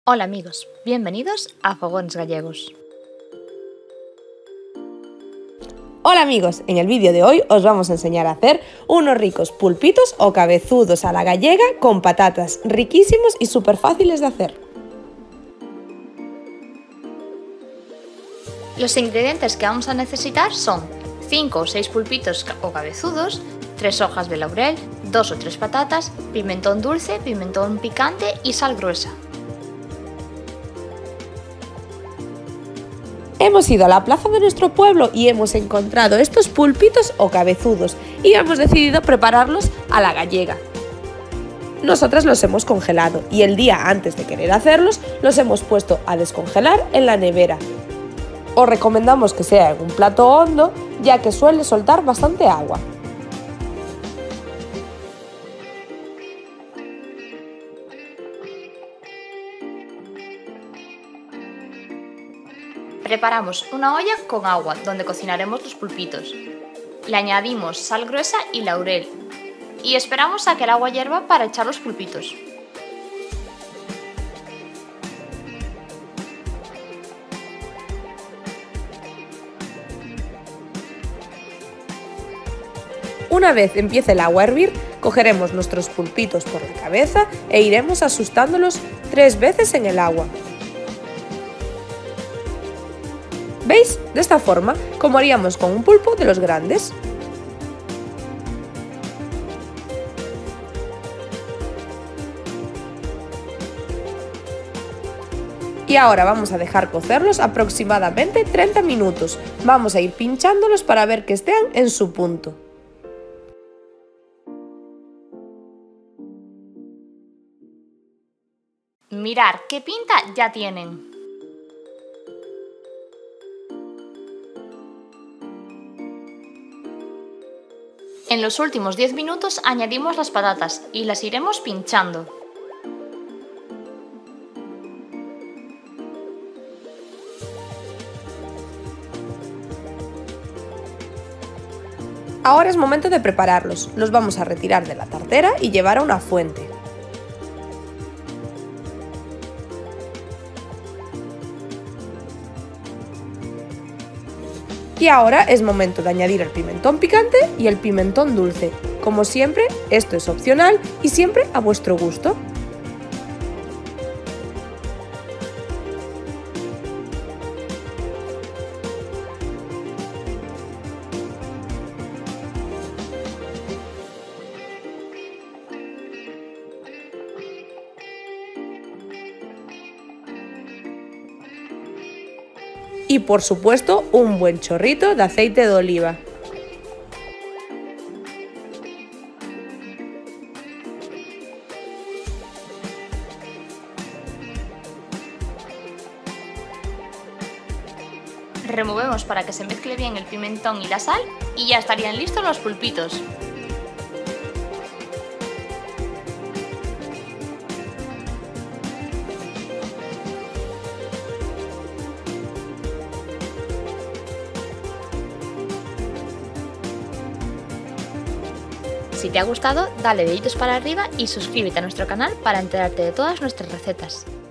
Hola amigos, bienvenidos a Fogones Gallegos. Hola amigos, en el vídeo de hoy os vamos a enseñar a hacer unos ricos pulpitos o cabezudos a la gallega con patatas, riquísimos y súper fáciles de hacer. Los ingredientes que vamos a necesitar son 5 o 6 pulpitos o cabezudos, 3 hojas de laurel, 2 o 3 patatas, pimentón dulce, pimentón picante y sal gruesa. Hemos ido a la plaza de nuestro pueblo y hemos encontrado estos pulpitos o cabezudos y hemos decidido prepararlos a la gallega. Nosotras los hemos congelado y el día antes de querer hacerlos los hemos puesto a descongelar en la nevera. Os recomendamos que sea en un plato hondo, ya que suele soltar bastante agua. Preparamos una olla con agua donde cocinaremos los pulpitos. Le añadimos sal gruesa y laurel y esperamos a que el agua hierva para echar los pulpitos. Una vez empiece el agua a hervir, cogeremos nuestros pulpitos por la cabeza e iremos asustándolos 3 veces en el agua. ¿Veis? De esta forma, como haríamos con un pulpo de los grandes. Y ahora vamos a dejar cocerlos aproximadamente 30 minutos. Vamos a ir pinchándolos para ver que estén en su punto. Mirad qué pinta ya tienen. En los últimos 10 minutos añadimos las patatas y las iremos pinchando. Ahora es momento de prepararlos. Los vamos a retirar de la tartera y llevar a una fuente. Y ahora es momento de añadir el pimentón picante y el pimentón dulce. Como siempre, esto es opcional y siempre a vuestro gusto. Y por supuesto un buen chorrito de aceite de oliva. Removemos para que se mezcle bien el pimentón y la sal y ya estarían listos los pulpitos. Si te ha gustado, dale deditos para arriba y suscríbete a nuestro canal para enterarte de todas nuestras recetas.